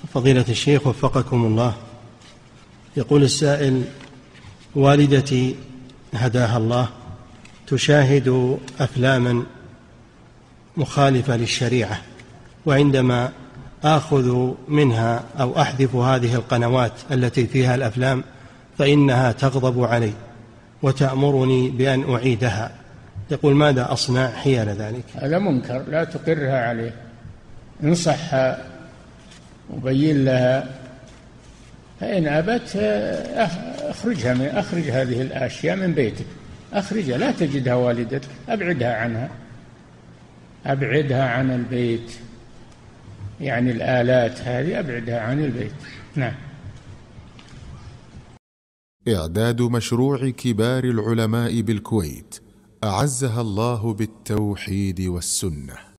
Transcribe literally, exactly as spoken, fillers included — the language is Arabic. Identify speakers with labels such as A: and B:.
A: فضيلة الشيخ وفقكم الله، يقول السائل: والدتي هداها الله تشاهد أفلاما مخالفة للشريعة، وعندما آخذ منها أو أحذف هذه القنوات التي فيها الأفلام فإنها تغضب علي وتأمرني بأن أعيدها. يقول: ماذا أصنع حيال ذلك؟
B: هذا منكر، لا تقرها عليه، انصحها وبين لها، فإن أبت أخرجها من أخرج هذه الأشياء من بيتك، أخرجها، لا تجدها والدتك، أبعدها عنها، أبعدها عن البيت، يعني الآلات هذه أبعدها عن البيت. نعم.
C: إعداد مشروع كبار العلماء بالكويت أعزها الله بالتوحيد والسنة.